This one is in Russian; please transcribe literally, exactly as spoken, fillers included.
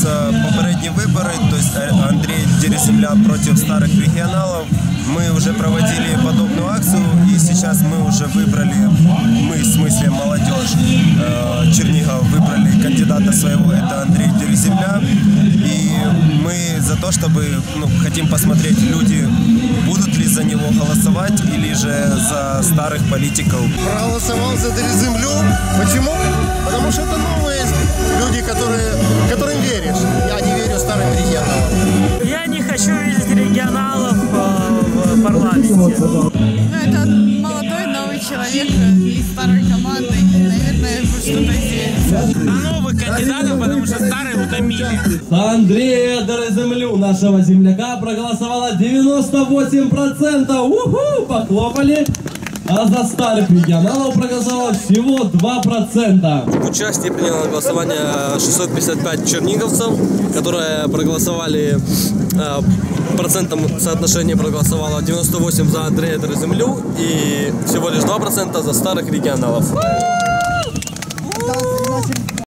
проводятся попередние выборы, то есть Андрей Дереземля против старых регионалов. Мы уже проводили подобную акцию, и сейчас мы уже выбрали, мы в смысле молодежь Чернигова выбрали кандидата своего, это Андрей Дереземля. И мы за то, чтобы, ну, хотим посмотреть, люди будут ли за него голосовать или же за старых политиков. Проголосовал за Дереземлю. Почему? Потому что это новые люди, которые, которым веришь. Я не верю старым регионалам. Я не хочу видеть регионалов в парламенте. Это молодой новый человек из старой команды. Наверное, что-то изменится. На новых кандидатов, потому что старые утомили. За Андрея Дереземлю, нашего земляка, проголосовало девяносто восемь процентов. Уху! Похлопали. А за старых регионалов проголосовало всего два процента. В участии приняло голосование шестьсот пятьдесят пять черниговцев, которые проголосовали, э, процентом соотношения проголосовало девяносто восемь за Андрея Дереземлю и всего лишь два процента за старых регионалов.